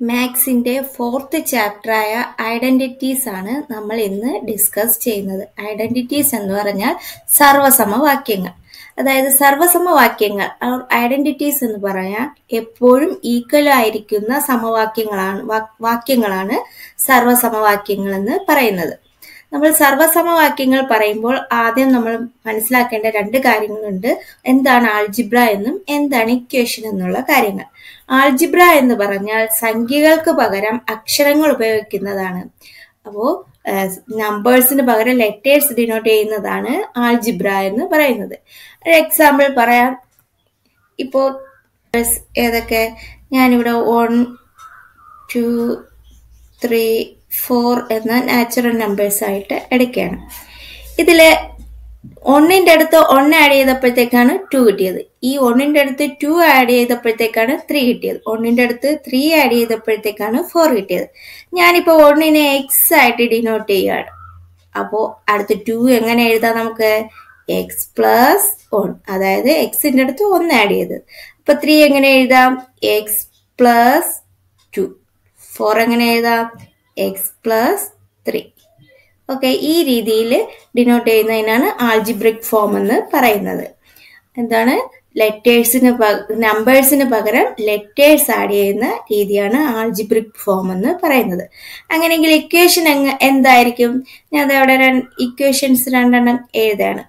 മാത്സിന്റെ fourth ചാപ്റ്ററായ identities ആണ് നമ്മൾ ഇന്ന് ഡിസ്കസ് ചെയ്യുന്നത്. ഐഡന്റിറ്റീസ് എന്ന് പറഞ്ഞാൽ സർവസമവാക്യങ്ങൾ. അതായത് സർവസമവാക്യങ്ങൾ ഐഡന്റിറ്റീസ് എന്ന് പറഞ്ഞാൽ എപ്പോഴും ഈക്വൽ ആയിരിക്കുന്ന വാക്യങ്ങളാണ് സർവസമവാക്യങ്ങൾ എന്ന് പറയുന്നത്. നമ്മൾ സർവസമവാക്യങ്ങൾ പറയുമ്പോൾ ആദ്യം നമ്മൾ മനസ്സിലാക്കേണ്ട രണ്ട് കാര്യങ്ങളുണ്ട്. എന്താണ് ആൾജിബ്ര എന്നും എന്താണ് ഇക്വേഷൻ എന്നുള്ള കാര്യങ്ങൾ. ആൾജിബ്ര എന്ന് പറഞ്ഞാൽ സംഖ്യകൾക്ക് പകരം അക്ഷരങ്ങൾ ഉപയോഗിക്കുന്നതാണ്. അപ്പോ നമ്പേഴ്സിന് പകരം ലെറ്റേഴ്സ് ഡിനോട്ട് ചെയ്യുന്നതാണ് ആൾജിബ്ര എന്ന് പറയുന്നത്. ഒരു എക്സാമ്പിൾ പറയാം. ഇപ്പോ ഏതൊക്കെ ഞാനിവിടെ 1, 2, 3, 4 എന്ന നാച്ചുറൽ നമ്പേഴ്സ് ആയിട്ട് എടുക്കുകയാണ്. ഇതില് 1ന്റെ അടുത്ത് 1 ആഡ് ചെയ്തപ്പോഴത്തേക്കാണ് 2 കിട്ടിയത്. ഈ 1ന്റെ അടുത്ത് 2 ആഡ് ചെയ്തപ്പോഴത്തേക്കാണ് 3 കിട്ടിയത്. 1ന്റെ അടുത്ത് 3 ആഡ് ചെയ്തപ്പോഴത്തേക്കാണ് 4 കിട്ടിയത്. ഞാനിപ്പോ 1നെ എക്സ് ആയിട്ട് ഡിനോട്ട് ചെയ്യുകയാണ്. അപ്പോ അടുത്ത് 2 എങ്ങനെ എഴുതാം? നമുക്ക് എക്സ് പ്ലസ് 1, അതായത് എക്സിന്റെ അടുത്ത് 1 ആഡ് ചെയ്തത്. അപ്പൊ 3 എങ്ങനെ എഴുതാം? X plus 2. 4 എങ്ങനെ എഴുതാം? X plus 3. ഓക്കെ, ഈ രീതിയിൽ ഡിനോട്ട് ചെയ്യുന്നതിനാണ് ആൾജിബ്രിക് ഫോം എന്ന് പറയുന്നത്. എന്താണ്? നമ്പേഴ്സിന് പകരം ലെറ്റേഴ്സ് ആഡ് ചെയ്യുന്ന രീതിയാണ് ആൾജിബ്രിക് ഫോം എന്ന് പറയുന്നത്. അങ്ങനെയെങ്കിൽ ഇക്വേഷൻ എന്തായിരിക്കും? ഞാൻ അവിടെ ഇക്വേഷൻസ് രണ്ടെണ്ണം എഴുതാണ്.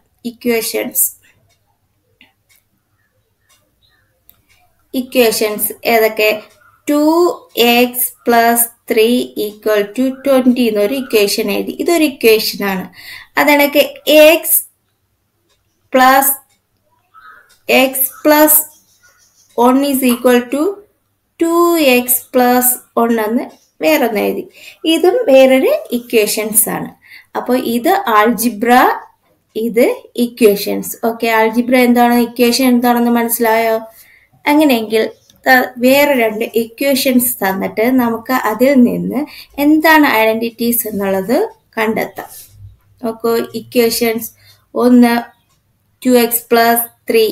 ഇക്വേഷൻസ് ഏതൊക്കെ? 2x plus 3 equal to 20 എന്നൊരു ഇക്വേഷൻ എഴുതി. ഇതൊരു ഇക്വേഷൻ ആണ്. അതാണെങ്കിൽ x plus 1 is equal to 2x plus 1 എന്ന് വേറൊന്ന് എഴുതി. ഇതും വേറൊരു ഇക്വേഷൻസ് ആണ്. അപ്പോൾ ഇത് ആൾജിബ്ര, ഇത് ഇക്വേഷൻസ്. ഓക്കെ, ആൾജിബ്ര എന്താണ്, ഇക്വേഷൻ എന്താണെന്ന് മനസ്സിലായോ? അങ്ങനെയെങ്കിൽ വേറെ രണ്ട് ഇക്വേഷൻസ് തന്നിട്ട് നമുക്ക് അതിൽ നിന്ന് എന്താണ് ഐഡന്റിറ്റീസ് എന്നുള്ളത് കണ്ടെത്താം. നോക്കൂ, ഇക്വേഷൻസ് ഒന്ന് 2x plus 3,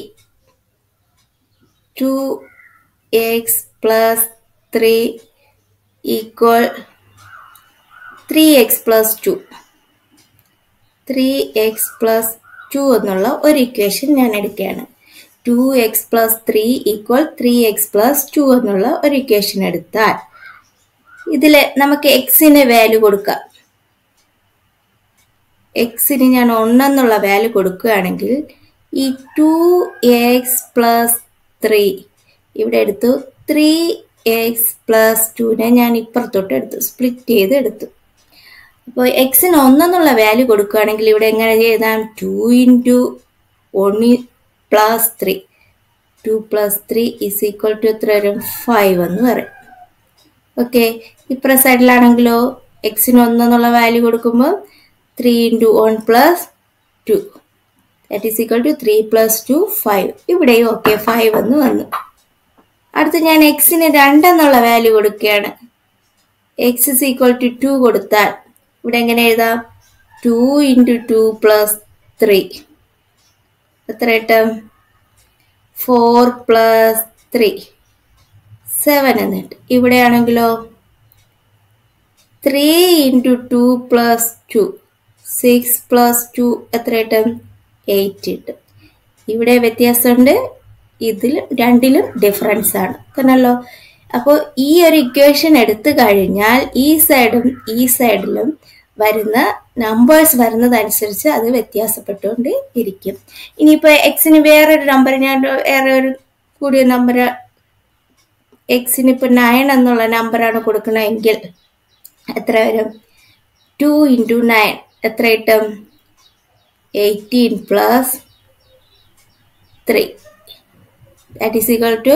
2x plus 3 equal 3x plus 2. 3x plus 2 എന്നുള്ള ഒരു ഇക്വേഷൻ ഞാൻ എടുക്കുകയാണ്. 2x plus 3 equal 3x plus 2 എന്നുള്ള ഒരു ഇക്വേഷൻ എടുത്താൽ ഇതില് നമുക്ക് എക്സിന് വാല്യൂ കൊടുക്കാം. എക്സിന് ഞാൻ 1 എന്നുള്ള വാല്യൂ കൊടുക്കുകയാണെങ്കിൽ ഈ 2x plus 3 ഇവിടെ എടുത്തു. 3x plus 2നെ ഞാൻ ഇപ്പുറത്തോട്ട് എടുത്തു, സ്പ്ലിറ്റ് ചെയ്ത് എടുത്തു. അപ്പോൾ എക്സിന് 1 എന്നുള്ള വാല്യൂ കൊടുക്കുകയാണെങ്കിൽ ഇവിടെ എങ്ങനെ ചെയ്താൽ 2 into 1 plus 3. 2 plus 3 is equal to എത്ര വരും? 5 എന്ന് പറയും. ഓക്കെ, ഇപ്പുറ സൈഡിലാണെങ്കിലോ എക്സിന് 1 എന്നുള്ള വാല്യൂ കൊടുക്കുമ്പോൾ 3 into 1 plus 2 that is equal to 3 plus 2 5. ഇവിടെയും ഓക്കെ 5 എന്ന് വന്നു. അടുത്ത് ഞാൻ എക്സിന് 2 എന്നുള്ള വാല്യൂ കൊടുക്കുകയാണ്. x is equal to 2 കൊടുത്താൽ ഇവിടെ എങ്ങനെ എഴുതാം? 2 into 2 plus 3 എത്ര കിട്ടും? 4 plus 3 7 എന്നിട്ട് ഇവിടെയാണെങ്കിലോ 3 into 2 plus 2 6 plus 2 എത്ര കിട്ടും? 8 കിട്ടും. ഇവിടെ വ്യത്യാസമുണ്ട്, ഇതിൽ രണ്ടിലും ഡിഫറൻസ് ആണ് തന്നല്ലോ. അപ്പോൾ ഈ ഒരു ഇക്വേഷൻ എടുത്തു കഴിഞ്ഞാൽ ഈ സൈഡും ഈ സൈഡിലും വരുന്ന നമ്പേഴ്സ് വരുന്നതനുസരിച്ച് അത് വ്യത്യാസപ്പെട്ടുകൊണ്ട് ഇരിക്കും. ഇനിയിപ്പോൾ എക്സിന് വേറൊരു നമ്പർ, ഞാൻ വേറെ ഒരു കൂടിയ നമ്പർ എക്സിന് ഇപ്പോൾ 9 എന്നുള്ള നമ്പറാണ് കൊടുക്കണമെങ്കിൽ എത്ര വരും? 2 into 9 എത്ര കിട്ടും? 18 plus 3 that is equal to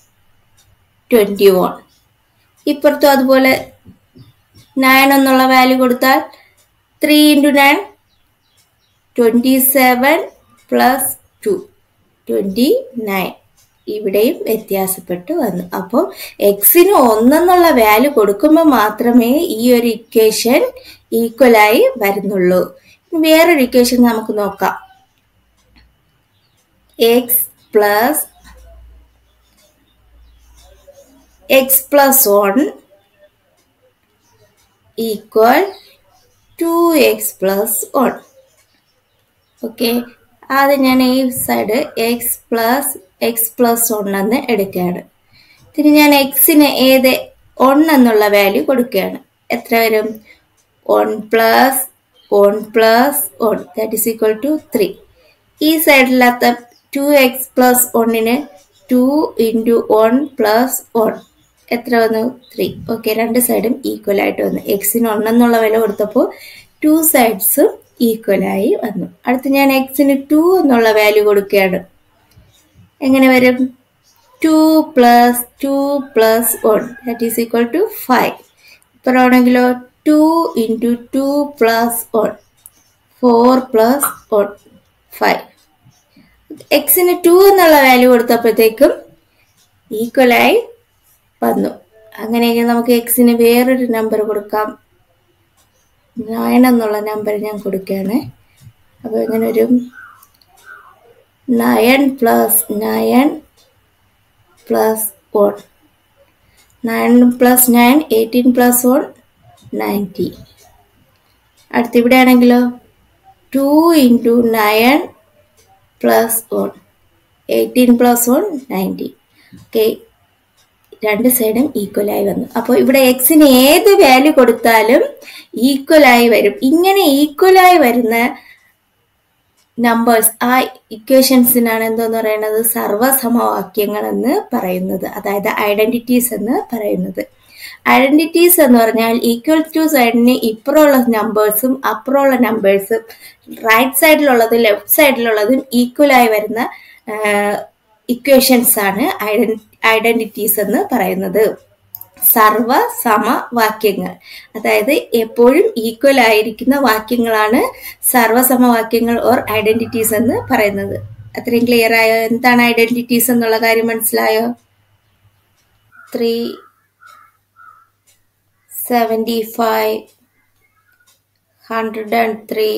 21. ഇപ്പുറത്തും അതുപോലെ 9 എന്നുള്ള വാല്യൂ കൊടുത്താൽ 3 into 9 27 plus 2 29. ഇവിടെയും വ്യത്യാസപ്പെട്ടു വന്നു. അപ്പോൾ എക്സിന് 1 എന്നുള്ള വാല്യൂ കൊടുക്കുമ്പോൾ മാത്രമേ ഈ ഒരു ഇക്വേഷൻ ഈക്വലായി വരുന്നുള്ളൂ. വേറൊരു ഇക്വേഷൻ നമുക്ക് നോക്കാം. x plus 1 equal 2x plus 1. Okay, ആദ്യം ഞാൻ ഈ സൈഡ് x plus 1 എന്ന് എടുക്കുകയാണ്. ഇനി ഞാൻ എക്സിന് 1 എന്നുള്ള വാല്യൂ കൊടുക്കുകയാണ്. എത്ര വരും? 1 plus 1 that is equal to 3. ഈ സൈഡിലത്തെ 2x plus 1ന് 2 into 1 plus 1 എത്ര വന്നു? 3. ഓക്കെ, രണ്ട് സൈഡും ഈക്വൽ ആയിട്ട് വന്നു. എക്സിന് 1 എന്നുള്ള വില കൊടുത്തപ്പോൾ 2 സൈഡ്സും ഈക്വൽ ആയി വന്നു. അടുത്ത് ഞാൻ എക്സിന് 2 എന്നുള്ള വാല്യൂ കൊടുക്കുകയാണ്. എങ്ങനെ വരും? 2 plus 1 that is equal to 5. ഇപ്പോഴാണെങ്കിലോ 2 into 2 plus 1 4 plus 1 5. എക്സിന് 2 എന്നുള്ള വാല്യൂ കൊടുത്തപ്പോഴത്തേക്കും ഈക്വലായി വന്നു. അങ്ങനെയെങ്കിൽ നമുക്ക് എക്സിന് വേറൊരു നമ്പർ കൊടുക്കാം. 9 എന്നുള്ള നമ്പർ ഞാൻ കൊടുക്കുകയാണ്. അപ്പോൾ ഇങ്ങനെ ഒരു 9 plus 9 plus 1 9 plus 9 18 plus 1 90. അടുത്ത് ഇവിടെ ആണെങ്കിലോ 2 into 9 plus 1 18 plus 1 90. ഓക്കെ, രണ്ട് സൈഡും ഈക്വലായി വന്നു. അപ്പോൾ ഇവിടെ എക്സിന് ഏത് വാല്യൂ കൊടുത്താലും ഈക്വലായി വരും. ഇങ്ങനെ ഈക്വലായി വരുന്ന നമ്പേഴ്സ്, ആ ഇക്വേഷൻസിനാണ് എന്തോന്ന് പറയുന്നത്? സർവ്വസമവാക്യങ്ങൾ എന്ന് പറയുന്നത്, അതായത് ഐഡന്റിറ്റീസ് എന്ന് പറയുന്നത്. ഐഡന്റിറ്റീസ് എന്ന് പറഞ്ഞാൽ ഈക്വൽ ടു സൈഡിന് ഇപ്പുറമുള്ള നമ്പേഴ്സും അപ്പുറമുള്ള നമ്പേഴ്സും റൈറ്റ് സൈഡിലുള്ളതും ലെഫ്റ്റ് സൈഡിലുള്ളതും ഈക്വലായി വരുന്ന ഇക്വേഷൻസ് ആണ് ഐഡന്റിറ്റീസ് എന്ന് പറയുന്നത്. സർവസമവാക്യങ്ങൾ, അതായത് എപ്പോഴും ഈക്വൽ ആയിരിക്കുന്ന വാക്യങ്ങളാണ് സർവസമവാക്യങ്ങൾ ഓർ ഐഡന്റിറ്റീസ് എന്ന് പറയുന്നത്. അത്രയും ക്ലിയർ ആയോ? എന്താണ് ഐഡന്റിറ്റീസ് എന്നുള്ള കാര്യം മനസ്സിലായോ? 375 103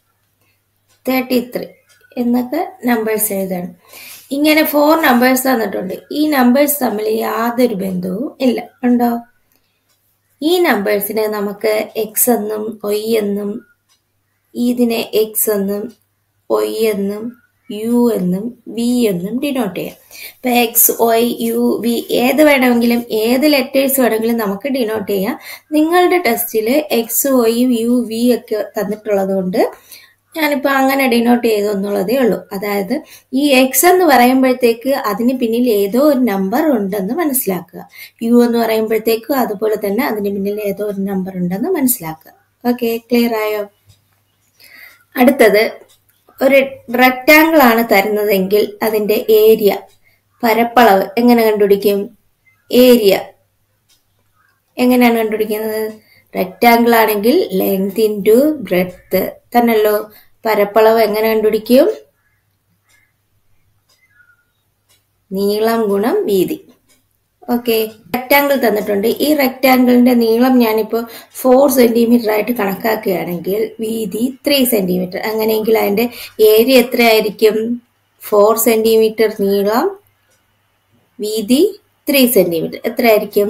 33 എന്നൊക്കെ നമ്പേഴ്സ് എഴുതണം. ഇങ്ങനെ 4 നമ്പേഴ്സ് തന്നിട്ടുണ്ട്. ഈ നമ്പേഴ്സ് തമ്മിൽ യാതൊരു ബന്ധവും ഇല്ല. ഉണ്ടോ? ഈ നമ്പേഴ്സിനെ നമുക്ക് എക്സ് എന്നും ഒയ് എന്നും, ഇതിനെ എക്സ് എന്നും ഒയ് എന്നും യു എന്നും വി എന്നും ഡിനോട്ട് ചെയ്യാം. ഇപ്പൊ എക്സ് ഒയ് യു വി ഏത് വേണമെങ്കിലും, ഏത് ലെറ്റേഴ്സ് വേണമെങ്കിലും നമുക്ക് ഡിനോട്ട് ചെയ്യാം. നിങ്ങളുടെ ടെസ്റ്റിൽ എക്സ് ഒയ് യു വി ഒക്കെ തന്നിട്ടുള്ളത് കൊണ്ട് ഞാനിപ്പോൾ അങ്ങനെ ഡിനോട്ട് ചെയ്തു എന്നുള്ളതേ ഉള്ളൂ. അതായത് ഈ എക്സ് എന്ന് പറയുമ്പോഴത്തേക്ക് അതിന് പിന്നിൽ ഏതോ ഒരു നമ്പർ ഉണ്ടെന്ന് മനസ്സിലാക്കുക. യു എന്ന് പറയുമ്പോഴത്തേക്കും അതുപോലെ തന്നെ അതിന് പിന്നിൽ ഏതോ ഒരു നമ്പർ ഉണ്ടെന്ന് മനസ്സിലാക്കുക. ഓക്കെ, ക്ലിയർ ആയോ? അടുത്തത്, ഒരു റെക്റ്റാങ്കിൾ ആണ് തരുന്നതെങ്കിൽ അതിന്റെ ഏരിയ, പരപ്പളവ് എങ്ങനെ കണ്ടുപിടിക്കും? ഏരിയ എങ്ങനെയാണ് കണ്ടുപിടിക്കുന്നത്? റെക്റ്റാങ്കിൾ ആണെങ്കിൽ ലെങ്ത് ഇൻറ്റു ബ്രെഡ്ത്ത് തന്നല്ലോ. പരപ്പളവ് എങ്ങനെ കണ്ടുപിടിക്കും? നീളം ഗുണം വീതി. ഓക്കെ, റെക്റ്റാങ്കിൾ തന്നിട്ടുണ്ട്. ഈ റെക്റ്റാങ്കിളിന്റെ നീളം ഞാനിപ്പോൾ 4 സെന്റിമീറ്റർ ആയിട്ട് കണക്കാക്കുകയാണെങ്കിൽ വീതി 3 സെന്റിമീറ്റർ. അങ്ങനെയെങ്കിൽ അതിന്റെ ഏരിയ എത്രയായിരിക്കും? 4 സെന്റിമീറ്റർ നീളം, വീതി 3 സെന്റിമീറ്റർ. എത്രയായിരിക്കും?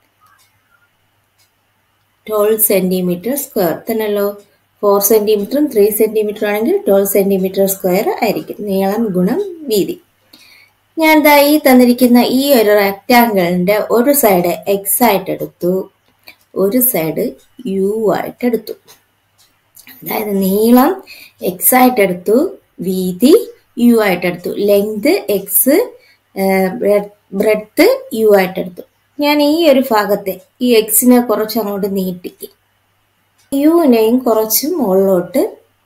12 സെന്റിമീറ്റർ സ്ക്വയർ തന്നല്ലോ. 4 സെന്റിമീറ്ററും 3 സെന്റിമീറ്റർ ആണെങ്കിൽ 12 സെന്റിമീറ്റർ സ്ക്വയർ ആയിരിക്കും നീളം ഗുണം വീതി. ഞാൻ ദാ ഈ തന്നിരിക്കുന്ന ഈ ഒരു റെക്റ്റാങ്കിളിന്റെ ഒരു സൈഡ് എക്സ് ആയിട്ട് എടുത്തു, ഒരു സൈഡ് യു ആയിട്ട് എടുത്തു. അതായത് നീളം എക്സ് ആയിട്ട് എടുത്തു, വീതി യു ആയിട്ട് എടുത്തു, ലെങ്ത് എക്സ്, ബ്രെഡ്ത്ത് യു ആയിട്ട് എടുത്തു. ഞാൻ ഈ ഒരു ഭാഗത്തെ ഈ എക്സിനെ കുറച്ച് അങ്ങോട്ട് നീട്ടി, യുവിനെയും കുറച്ച് മുകളിലോട്ട്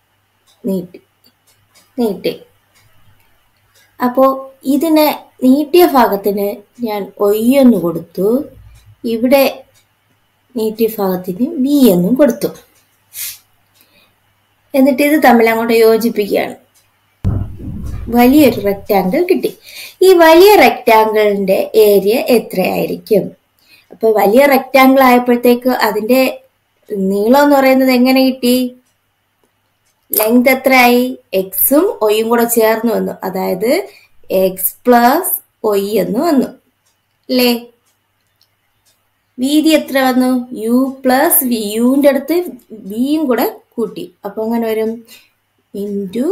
നീട്ടി. അപ്പോൾ ഇതിനെ നീട്ടിയ ഭാഗത്തിന് ഞാൻ ഒയ് എന്ന് കൊടുത്തു, ഇവിടെ നീട്ടിയ ഭാഗത്തിന് ബി എന്നും കൊടുത്തു. എന്നിട്ട് ഇത് തമ്മിൽ അങ്ങോട്ട് യോജിപ്പിക്കുകയാണ്. വലിയൊരു റെക്റ്റാങ്കിൾ കിട്ടി. ഈ വലിയ റെക്റ്റാങ്കിളിന്റെ ഏരിയ എത്രയായിരിക്കും? അപ്പൊ വലിയ റെക്റ്റാങ്കിൾ ആയപ്പോഴത്തേക്ക് അതിന്റെ നീളം എന്ന് പറയുന്നത് എങ്ങനെ കിട്ടി? ലെങ്ത് എത്രയായി? എക്സും ഒയും കൂടെ ചേർന്ന് വന്നു. അതായത് എക്സ് പ്ലസ് ഒയ് എന്ന് വന്നു അല്ലേ? വീതി എത്ര വന്നു? U plus V. യുവിന്റെ അടുത്ത് വിയും കൂടെ കൂട്ടി. അപ്പൊ അങ്ങനെ വരും ഇൻറ്റു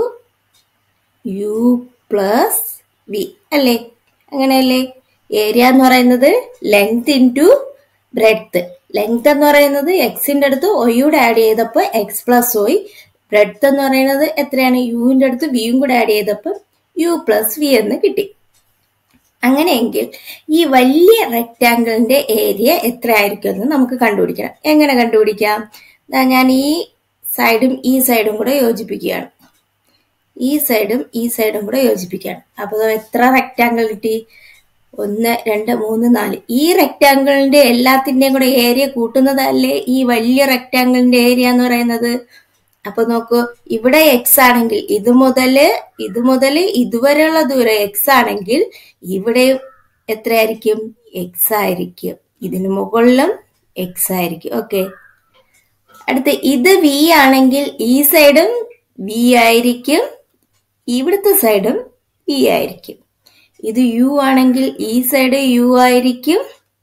യു പ്ലസ് വി അല്ലേ? അങ്ങനെയല്ലേ? ഏരിയ എന്ന് പറയുന്നത് ലെങ്ത് ഇൻറ്റു ബ്രെഡ്ത്ത്. ലെങ്ത് എന്ന് പറയുന്നത് എക്സിന്റെ അടുത്ത് ഒയുടെ ആഡ് ചെയ്തപ്പോൾ എക്സ് പ്ലസ് ഒയ്. ബ്രെഡ്ത്ത് എന്ന് പറയുന്നത് എത്രയാണ്? യുവിന്റെ അടുത്ത് വിയും കൂടെ ആഡ് ചെയ്തപ്പോൾ യു പ്ലസ് വി എന്ന് കിട്ടി. അങ്ങനെയെങ്കിൽ ഈ വലിയ റെക്റ്റാങ്കിളിന്റെ ഏരിയ എത്ര ആയിരിക്കും എന്ന് നമുക്ക് കണ്ടുപിടിക്കണം. എങ്ങനെ കണ്ടുപിടിക്കാം? ഞാൻ ഈ സൈഡും ഈ സൈഡും കൂടെ യോജിപ്പിക്കുകയാണ്. ഈ സൈഡും കൂടെ യോജിപ്പിക്കുകയാണ്. അപ്പോൾ എത്ര റെക്റ്റാങ്കിൾ കിട്ടി? 1, 2, 3, 4. ഈ റെക്റ്റാങ്കിളിന്റെ എല്ലാത്തിന്റെയും കൂടെ ഏരിയ കൂട്ടുന്നതല്ലേ ഈ വലിയ റെക്റ്റാങ്കിളിന്റെ ഏരിയ എന്ന് പറയുന്നത്? അപ്പൊ നോക്കൂ, ഇവിടെ എക്സ് ആണെങ്കിൽ ഇത് മുതൽ ഇതുവരെയുള്ള ദൂരം എക്സ് ആണെങ്കിൽ ഇവിടെ എത്രയായിരിക്കും? എക്സ് ആയിരിക്കും. ഇതിന് മുകളിലും എക്സ് ആയിരിക്കും. ഓക്കെ. അടുത്ത് ഇത് വി ആണെങ്കിൽ ഈ സൈഡും വി ആയിരിക്കും, ഇവിടുത്തെ സൈഡും വി ആയിരിക്കും. ഇത് യു ആണെങ്കിൽ ഈ സൈഡ് യു ആയിരിക്കും,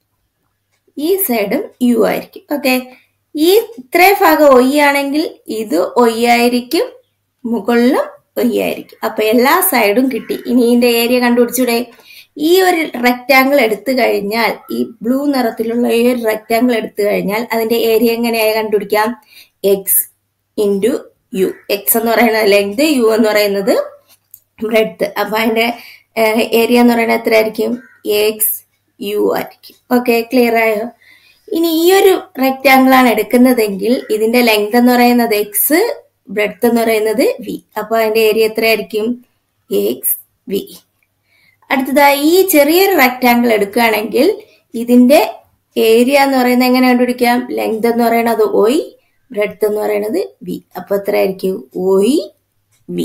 ഈ സൈഡും യു ആയിരിക്കും. ഓക്കെ. ഈ ഇത്രയും ഭാഗം ഒയ് ആണെങ്കിൽ ഇത് ഒയ് ആയിരിക്കും, മുകളിലും ഒയ് ആയിരിക്കും. അപ്പൊ എല്ലാ സൈഡും കിട്ടി. ഇനി ഇതിന്റെ ഏരിയ കണ്ടുപിടിച്ചൂടെ? ഈ ഒരു റെക്റ്റാങ്കിൾ എടുത്തു കഴിഞ്ഞാൽ, ഈ ബ്ലൂ നിറത്തിലുള്ള ഈ ഒരു റെക്റ്റാങ്കിൾ എടുത്തു കഴിഞ്ഞാൽ അതിന്റെ ഏരിയ എങ്ങനെയായി കണ്ടുപിടിക്കാം? X into U. എക്സ് എന്ന് പറയുന്നത് ലെങ്ത്, യു എന്ന് പറയുന്നത് ബ്രെഡ്ത്ത്. അപ്പൊ അതിന്റെ ഏരിയ എന്ന് പറയുന്നത് എത്ര ആയിരിക്കും? എക്സ് യു ആയിരിക്കും. ഓക്കെ, ക്ലിയർ ആയോ? ഇനി ഈ ഒരു റെക്റ്റാങ്കിൾ ആണ് എടുക്കുന്നതെങ്കിൽ ഇതിന്റെ ലെങ്ത് എന്ന് പറയുന്നത് എക്സ്, ബ്രെഡ്ത്ത് എന്ന് പറയുന്നത് വി. അപ്പൊ അതിന്റെ ഏരിയ എത്ര ആയിരിക്കും? X v. അടുത്തതായി ഈ ചെറിയൊരു റെക്റ്റാങ്കിൾ എടുക്കുകയാണെങ്കിൽ ഇതിന്റെ ഏരിയ എന്ന് പറയുന്നത് എങ്ങനെ കണ്ടുപിടിക്കാം? ലെങ്ത് എന്ന് പറയുന്നത് ഒയ്, ബ്രെഡ്ത്ത് എന്ന് പറയുന്നത് വി. അപ്പൊ എത്ര ആയിരിക്കും? ഒയ് വി.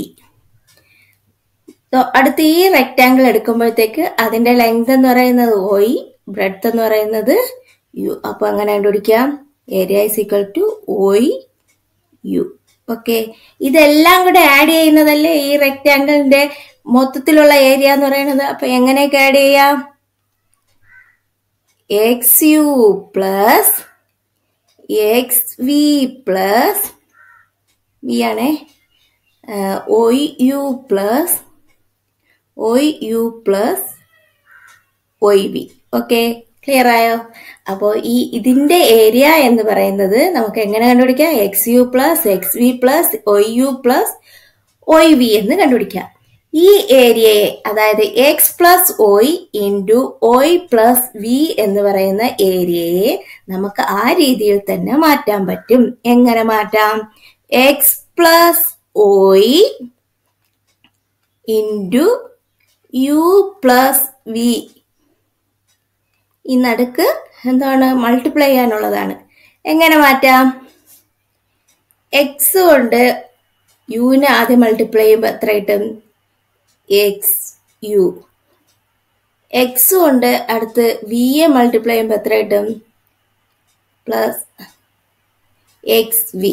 അടുത്ത ഈ റെക്റ്റാങ്കിൾ എടുക്കുമ്പോഴത്തേക്ക് അതിന്റെ ലെങ്ത് എന്ന് പറയുന്നത് ഒയ്, ബ്രെഡ്ത്ത് എന്ന് പറയുന്നത് യു. അപ്പൊ അങ്ങനെ കണ്ടുപിടിക്കാം area is equal to y u. Okay. ഇതെല്ലാം കൂടെ ആഡ് ചെയ്യുന്നതല്ലേ ഈ റെക്റ്റാങ്കിളിന്റെ മൊത്തത്തിലുള്ള ഏരിയ എന്ന് പറയുന്നത്. അപ്പൊ എങ്ങനെയൊക്കെ ആഡ് ചെയ്യാം? X u plus x v plus v ആണേ, y u plus y v. Okay, clear ആയോ? അപ്പോൾ ഇതിന്റെ ഏരിയ എന്ന് പറയുന്നത് നമുക്ക് എങ്ങനെ കണ്ടുപിടിക്കാം? X u plus x v plus y u plus y v എന്ന് കണ്ടുപിടിക്കാം. ഈ ഏരിയയെ, അതായത് x plus y into y plus v എന്ന് പറയുന്ന ഏരിയയെ നമുക്ക് ആ രീതിയിൽ തന്നെ മാറ്റാൻ പറ്റും. എങ്ങനെ മാറ്റാം? X plus y into u plus v. ഈ നടുക്ക് എന്താണ്? മൾട്ടിപ്ലൈ ചെയ്യാനുള്ളതാണ്. എങ്ങനെ മാറ്റാം? എക്സ് കൊണ്ട് യുവിനെ ആദ്യം മൾട്ടിപ്ലൈ ചെയ്യുമ്പോൾ എത്ര കിട്ടും? X U. എക്സ് കൊണ്ട് അടുത്ത് വിയെ മൾട്ടിപ്ലൈ ചെയ്യുമ്പോൾ എത്ര കിട്ടും? Plus x v.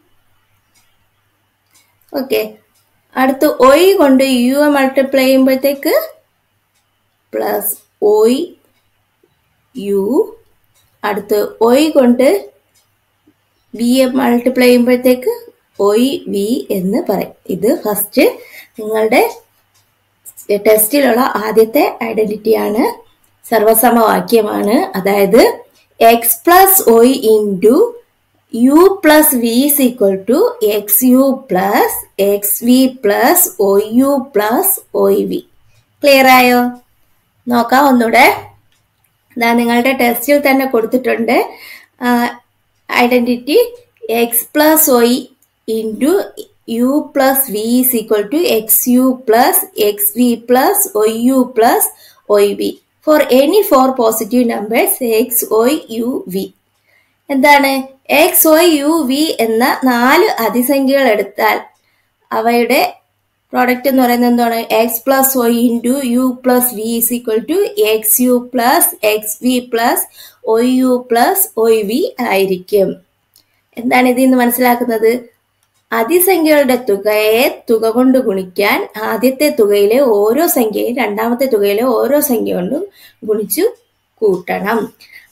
ഓക്കെ. അടുത്ത് ഒയ് കൊണ്ട് യു മൾട്ടിപ്ലൈ ചെയ്യുമ്പോഴത്തേക്ക് പ്ലസ് ഒയ് യു. അടുത്ത് ഒയ് കൊണ്ട് വിയെ മൾട്ടിപ്ലൈ ചെയ്യുമ്പോഴത്തേക്ക് ഒയ് വി എന്ന് പറയും. ഇത് ഫസ്റ്റ് നിങ്ങളുടെ ടെസ്റ്റിലുള്ള ആദ്യത്തെ ഐഡന്റിറ്റിയാണ്, സർവസമവാക്യമാണ്. അതായത് x plus y into u plus v is equal to x u plus x v plus y u plus y v. Clear ആയോ? നോക്കാം ഒന്നുകൂടെ. നിങ്ങളുടെ ടെസ്റ്റിൽ തന്നെ കൊടുത്തിട്ടുണ്ട് identity. X plus y into u plus v is equal to x u plus x v plus y u plus y v for any 4 positive numbers x y u v. എന്താണ്? X y u v എന്ന 4 അതിസംഖ്യകൾ എടുത്താൽ അവയുടെ product എന്ന് പറയുന്നത് എന്താണ്? X plus y into u plus v is equal to x u plus x v plus y u plus y v ആയിരിക്കും. എന്താണ് ഇതിൽ നിന്ന് മനസ്സിലാക്കുന്നത്? അതിസംഖ്യകളുടെ തുകയെ തുക കൊണ്ട് ഗുണിക്കാൻ ആദ്യത്തെ തുകയിലെ ഓരോ സംഖ്യയും രണ്ടാമത്തെ തുകയിലെ ഓരോ സംഖ്യ കൊണ്ടും ഗുണിച്ചു കൂട്ടണം.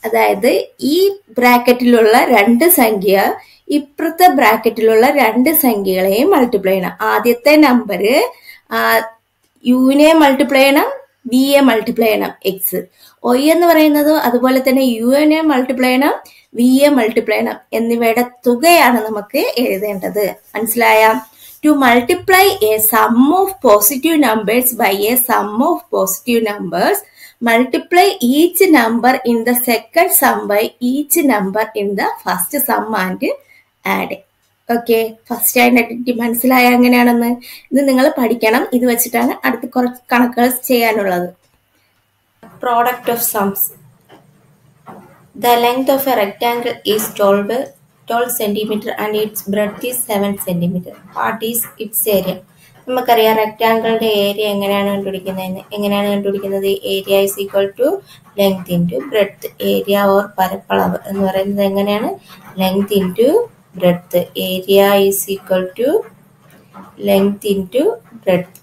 അതായത് ഈ ബ്രാക്കറ്റിലുള്ള രണ്ട് സംഖ്യ ഇപ്പുറത്തെ ബ്രാക്കറ്റിലുള്ള രണ്ട് സംഖ്യകളെയും മൾട്ടിപ്ലൈ ചെയ്യണം. ആദ്യത്തെ നമ്പർ യുവിനെ മൾട്ടിപ്ലൈ ചെയ്യണം, വിയെ മൾട്ടിപ്ലൈ ചെയ്യണം എക്സ്. ഒയ് എന്ന് പറയുന്നത് അതുപോലെ തന്നെ യുവിനെ മൾട്ടിപ്ലൈ ചെയ്യണം, വിയെ മൾട്ടിപ്ലൈ ചെയ്യണം എന്നിവയുടെ തുകയാണ് നമുക്ക് എഴുതേണ്ടത്. മനസ്സിലായ? To multiply a sum of positive numbers by a sum of positive numbers, multiply each number in the second sum by each number in the first sum and add. Okay, first identity മനസ്സിലായ എങ്ങനെയാണെന്ന്? ഇത് നിങ്ങൾ പഠിക്കണം. ഇത് വെച്ചിട്ടാണ് അടുത്ത കുറച്ച് കണക്കുകൾ ചെയ്യാനുള്ളത്. Product of sums. The length of a rectangle is 12 cm and its breadth is 7 cm. What is its area? നമുക്കറിയാം റെക്ടാങ്കിളിന്റെ ഏരിയ എങ്ങനെയാണ് കണ്ടുപിടിക്കുന്നത്? Area is equal to length into breadth. Area or പരപ്പളവ് എന്ന് പറയുന്നത് എങ്ങനെയാണ്? Length into breadth. Area is equal to length into breadth.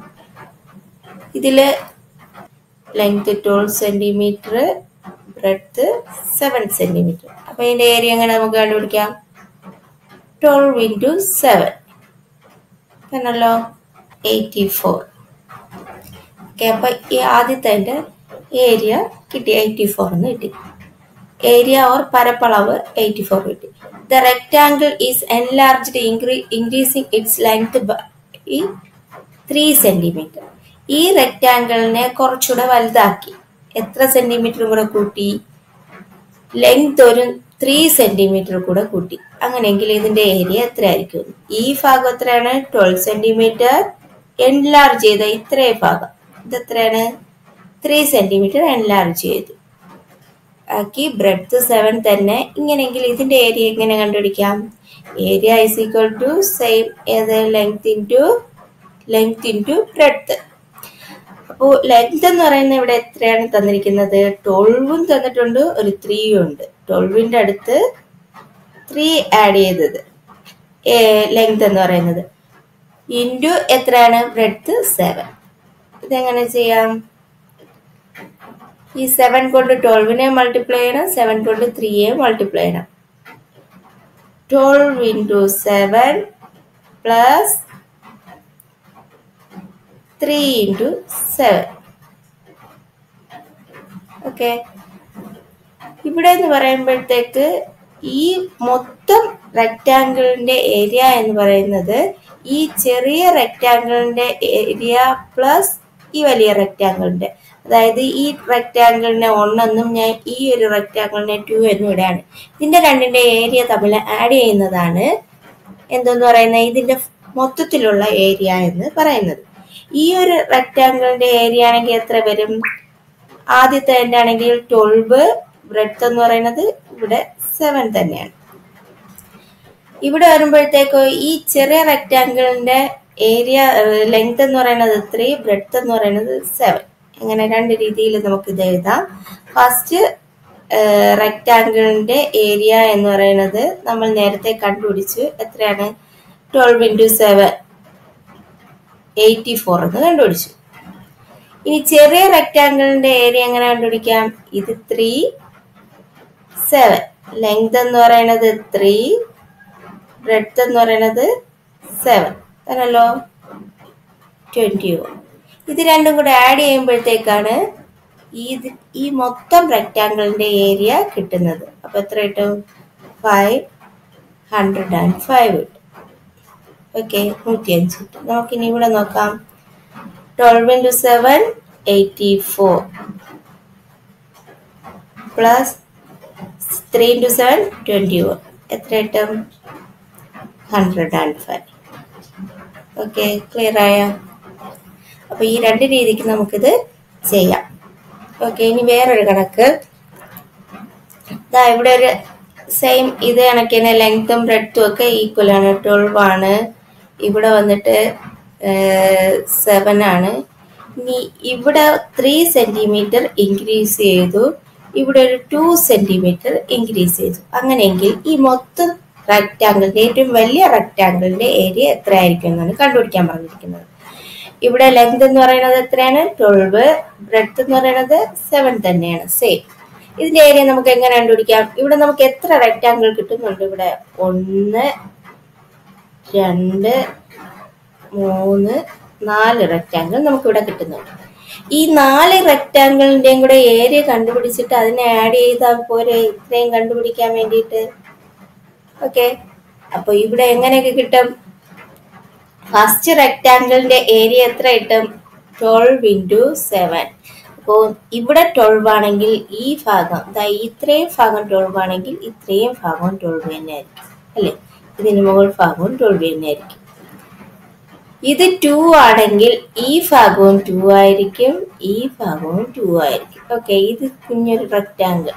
ഇതില് length 12 centimetre, breadth 7 centimetre. അപ്പൊ ഇതിന്റെ ഏരിയ എങ്ങനെ നമുക്ക് കണ്ടുപിടിക്കാം? 12 ഇൻറ്റു 7 എന്നല്ലോ 84. ഓക്കെ, അപ്പൊ ഈ ആദ്യത്തെ ഏരിയ കിട്ടി, 84 എന്ന് കിട്ടി. ഏരിയ ഓർ പരപ്പളവ് 84 കിട്ടി. The rectangle is enlarged increasing its length by 3 centimetre. ഈ റെക്ടാങ്കിളിനെ കുറച്ചുകൂടെ വലുതാക്കി. എത്ര സെന്റിമീറ്റർ കൂടെ കൂട്ടി? ലെങ്ത് ഒരു 3 സെന്റിമീറ്റർ കൂടെ കൂട്ടി. അങ്ങനെയെങ്കിൽ ഇതിന്റെ ഏരിയ എത്ര ആയിരിക്കും? ഈ ഭാഗം എത്രയാണ്? 12 സെന്റിമീറ്റർ. എൻലാർജ് ചെയ്ത ഇത്രേ ഭാഗം ഇത് എത്രയാണ്? 3 സെന്റിമീറ്റർ എൻലാർജ് ചെയ്തു ആക്കി. ബ്രെഡ്ത്ത് 7 തന്നെ. ഇങ്ങനെയെങ്കിൽ ഇതിന്റെ ഏരിയ എങ്ങനെ കണ്ടുപിടിക്കാം? Area is equal to same ഏത് ലെങ്ത് ഇൻറ്റു ബ്രെഡ്ത്ത്. അപ്പോ ലെങ്ത് എന്ന് പറയുന്നത് ഇവിടെ എത്രയാണ് തന്നിരിക്കുന്നത്? 12 തന്നിട്ടുണ്ട്, ഒരു 3 ഉണ്ട്. 12ന്റെ അടുത്ത് 3 ആഡ് ചെയ്തത് ലെങ്ത് എന്ന് പറയുന്നത് ഇൻറ്റു എത്രയാണ്? ബ്രെഡ്ത്ത് 7. ഇതെങ്ങനെ ചെയ്യാം? ഈ 7 കൊണ്ട് 12നെ മൾട്ടിപ്ലൈ ചെയ്യണം, 7 കൊണ്ട് 3യെ മൾട്ടിപ്ലൈ ചെയ്യണം. 12 ഇൻറ്റു 7 പ്ലസ് 3 ഇൻറ്റു 7. ഓക്കെ, ഇവിടെ എന്ന് പറയുമ്പോഴത്തേക്ക് ഈ മൊത്തം റെക്ടാങ്കിളിന്റെ ഏരിയ എന്ന് പറയുന്നത് ഈ ചെറിയ റെക്ടാങ്കിളിന്റെ ഏരിയ പ്ലസ് ഈ വലിയ റെക്ടാങ്കിളിന്റെ, അതായത് ഈ റെക്ടാങ്കിളിനെ 1 എന്നും ഞാൻ ഈ ഒരു റെക്ടാങ്കിളിനെ 2 എന്നും ഇവിടെയാണ്. ഇതിന്റെ രണ്ടിന്റെ ഏരിയ തമ്മിൽ ആഡ് ചെയ്യുന്നതാണ് എന്തെന്ന് പറയുന്നത്? ഇതിന്റെ മൊത്തത്തിലുള്ള ഏരിയ എന്ന് പറയുന്നത്. ഈ ഒരു റെക്ടാങ്കിളിന്റെ ഏരിയ ആണെങ്കിൽ എത്ര വരും? ആദ്യത്തെ ആണെങ്കിൽ 12, ബ്രെഡ്ത്ത് എന്ന് പറയുന്നത് ഇവിടെ 7 തന്നെയാണ്. ഇവിടെ വരുമ്പോഴത്തേക്കോ ഈ ചെറിയ റെക്ടാങ്കിളിന്റെ ഏരിയ ലെങ്ത് എന്ന് പറയുന്നത് 3, ബ്രെഡ്ത്ത് എന്ന് പറയുന്നത് 7. ഇങ്ങനെ രണ്ട് രീതിയിൽ നമുക്ക് ഇത് എഴുതാം. ഫസ്റ്റ് റെക്ടാങ്കിളിന്റെ ഏരിയ എന്ന് പറയുന്നത് നമ്മൾ നേരത്തെ കണ്ടുപിടിച്ചു. എത്രയാണ്? 12 ഇൻറ്റു 7 84 എന്ന് കണ്ടുപിടിച്ചു. ഇനി ചെറിയ റെക്ടാങ്കിളിന്റെ ഏരിയ എങ്ങനെ കണ്ടുപിടിക്കാം? ഇത് 3, 7. ലെങ്ത് എന്ന് പറയുന്നത് 3, ബ്രെഡ്ത്ത് എന്ന് പറയുന്നത് 7 ആണല്ലോ, 21. ഇത് രണ്ടും കൂടെ ആഡ് ചെയ്യുമ്പോഴത്തേക്കാണ് ഈ മൊത്തം റെക്ടാങ്കിളിന്റെ ഏരിയ കിട്ടുന്നത്. അപ്പൊ എത്ര കിട്ടും? 505 കിട്ടും. ഓക്കെ, 105 കിട്ടും. നമുക്കിനി ഇവിടെ നോക്കാം. 12 ഇൻറ്റു 7 84 പ്ലസ് 3 ഇൻറ്റു 7 21. എത്ര കിട്ടും? 105. ഓക്കെ, ക്ലിയർ ആയോ? അപ്പൊ ഈ രണ്ട് രീതിക്ക് നമുക്കിത് ചെയ്യാം. ഓക്കെ, ഇനി വേറൊരു കണക്ക്. ഇവിടെ ഒരു സെയിം ഇത് കണക്ക് തന്നെ ലെങ്ത്തും ബ്രെഡ്ത്തും ഒക്കെ ഈക്വൽ ആണ്. 12 ആണ്. ഇവിടെ വന്നിട്ട് 7 ആണ്. ഇനി ഇവിടെ 3 സെന്റിമീറ്റർ ഇൻക്രീസ് ചെയ്തു, ഇവിടെ ഒരു 2 സെന്റിമീറ്റർ ഇൻക്രീസ് ചെയ്തു. അങ്ങനെയെങ്കിൽ ഈ മൊത്തം റെക്ടാങ്കിളിന്റെ ഏറ്റവും വലിയ റെക്ടാങ്കിളിന്റെ ഏരിയ എത്ര ആയിരിക്കും എന്നാണ് കണ്ടുപിടിക്കാൻ പറഞ്ഞിരിക്കുന്നത്. ഇവിടെ ലെങ്ത് എന്ന് പറയുന്നത് എത്രയാണ്? 12, ബ്രെഡ്ത്ത് എന്ന് പറയുന്നത് 7 തന്നെയാണ്, സെയിം. ഇതിന്റെ ഏരിയ നമുക്ക് എങ്ങനെ കണ്ടുപിടിക്കാം? ഇവിടെ നമുക്ക് എത്ര റെക്ടാങ്കിൾ കിട്ടുന്നുണ്ട്? ഇവിടെ 1 2 3 4 റെക്ടാങ്കിൾ നമുക്ക് ഇവിടെ കിട്ടുന്നുണ്ട്. ഈ 4 റെക്ടാങ്കിളിന്റെയും കൂടെ ഏരിയ കണ്ടുപിടിച്ചിട്ട് അതിനെ ആഡ് ചെയ്താൽ പോരെ ഇത്രയും കണ്ടുപിടിക്കാൻ വേണ്ടിയിട്ട്. ഓക്കെ, അപ്പൊ ഇവിടെ എങ്ങനെയൊക്കെ കിട്ടും? ഫസ്റ്റ് റെക്ടാങ്കിളിന്റെ ഏരിയ എത്ര കിട്ടും? 12 into 7. അപ്പോൾ ഇവിടെ 12 ആണെങ്കിൽ ഈ ഭാഗം, ഇത്രയും ഭാഗം 12 ആണെങ്കിൽ ഇത്രയും ഭാഗം 12 തന്നെ ആയിരിക്കും അല്ലെ? ഇതിന് മുകൾ ഭാഗവും 12 തന്നെ ആയിരിക്കും. ഇത് 2 ആണെങ്കിൽ ഈ ഭാഗവും 2 ആയിരിക്കും, ഈ ഭാഗവും 2 ആയിരിക്കും. ഓക്കെ, ഇത് കുഞ്ഞൊരു റെക്ടാങ്കിൾ.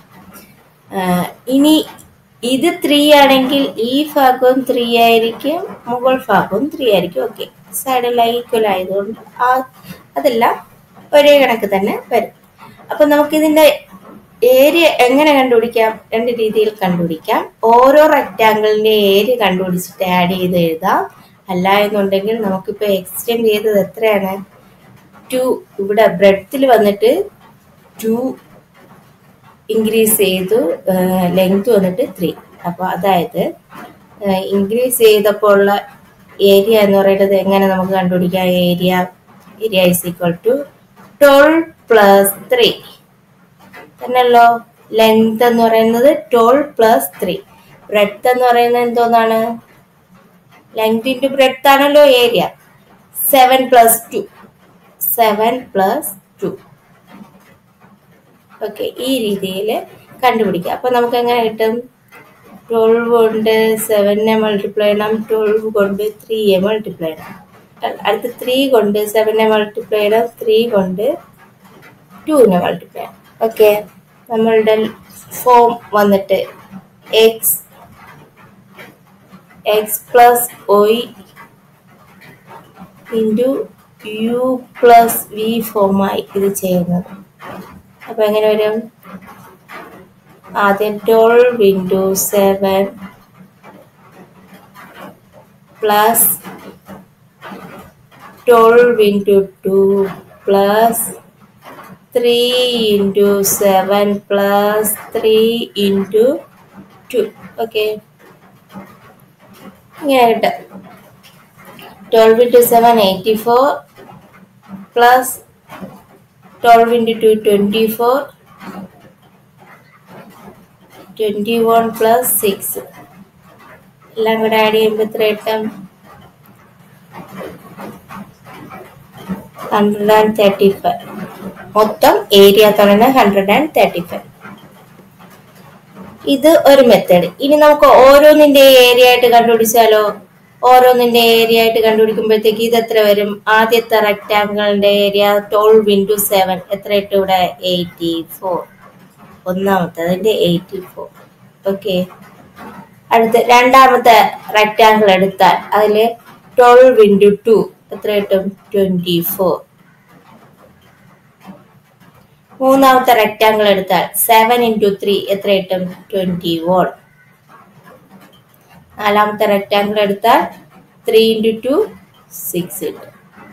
ഇനി ഇത് 3 ആണെങ്കിൽ ഈ ഭാഗവും 3 ആയിരിക്കും, മുകൾ ഭാഗവും 3 ആയിരിക്കും. ഓക്കെ, സൈഡെല്ലാം ഈക്വൽ ആയതുകൊണ്ട് അതെല്ലാം ഒരേ കണക്ക് തന്നെ വരും. അപ്പൊ നമുക്കിതിന്റെ ഏരിയ എങ്ങനെ കണ്ടുപിടിക്കാം? 2 രീതിയിൽ കണ്ടുപിടിക്കാം. ഓരോ റെക്ടാങ്കിളിന്റെ ഏരിയ കണ്ടുപിടിച്ചിട്ട് ആഡ് ചെയ്ത് എഴുതാം. അല്ല എന്നുണ്ടെങ്കിൽ നമുക്കിപ്പോ എക്സ്റ്റെൻഡ് ചെയ്തത് എത്രയാണ്? 2. ഇവിടെ ബ്രെഡ്ത്തിൽ വന്നിട്ട് 2 ഇൻക്രീസ് ചെയ്തു, ലെങ്ത് വന്നിട്ട് 3. അപ്പൊ അതായത് ഇൻക്രീസ് ചെയ്തപ്പോൾ ഉള്ള ഏരിയ എന്ന് പറയുന്നത് എങ്ങനെ നമുക്ക് കണ്ടുപിടിക്കാം? Area is equal to 12 plus 3 തന്നെയല്ലോ. ലെങ്ത് എന്ന് പറയുന്നത് 12 പ്ലസ് 3. ബ്രെഡ്ത്ത് എന്ന് പറയുന്നത് എന്തോന്നാണ്? ലെങ്ത് ഇൻറ്റു ബ്രെഡ്ത്ത് ആണല്ലോ ഏരിയ. 7 പ്ലസ് 2. 7 പ്ലസ് 2. ഓക്കെ, ഈ രീതിയിൽ കണ്ടുപിടിക്കാം. അപ്പൊ നമുക്ക് എങ്ങനെ കിട്ടും? 12 കൊണ്ട് 7നെ മൾട്ടിപ്ലൈ ചെയ്യണം, 12 കൊണ്ട് 3യെ മൾട്ടിപ്ലൈ ചെയ്യണം, അടുത്ത് 3 കൊണ്ട് 7നെ മൾട്ടിപ്ലൈ ചെയ്യണം, 3 കൊണ്ട് 2നെ മൾട്ടിപ്ലൈ ചെയ്യണം. ഓക്കെ, നമ്മളുടെ ഫോം വന്നിട്ട് x plus y into u plus v ഫോമായി ഇത് ചെയ്യുന്നത്. അപ്പൊ എങ്ങനെ വരും? ആദ്യം 12 into 7 plus 12 into 2 plus 3 into 7 plus 3 into 2. Okay, ഇങ്ങനെ കിട്ടും. 12 into 7 84 പ്ലസ് 12 into 2 24, 21 plus 6 എല്ലാം കൂടെ ആഡ് ചെയ്യുമ്പോൾ എത്ര കിട്ടും? 135. മൊത്തം ഏരിയ തന്നെ 135. ഇത് ഒരു മെത്തേഡ്. ഇനി നമുക്ക് ഓരോന്നിന്റെ ഏരിയ ആയിട്ട് കണ്ടുപിടിച്ചാലോ? ഓരോന്നിന്റെ ഏരിയ ആയിട്ട് കണ്ടുപിടിക്കുമ്പോഴത്തേക്ക് ഇത് എത്ര വരും? ആദ്യത്തെ റെക്ടാങ്കിളിന്റെ ഏരിയ 12 into 7 എത്ര ഇട്ട് ഇവിടെ? 84. ഒന്നാമത്തെ 84. ഓക്കെ, അടുത്ത് രണ്ടാമത്തെ റെക്ടാങ്കിൾ എടുത്താൽ അതില് 12 into 2 എത്ര കിട്ടും? 24. മൂന്നാമത്തെ റെക്ടാങ്കിൾ എടുത്താൽ 7 into 3 എത്ര കിട്ടും? 21. നാലാമത്തെ റെക്ടാങ്കിൾ എടുത്താൽ 3 into 2 6 കിട്ടും.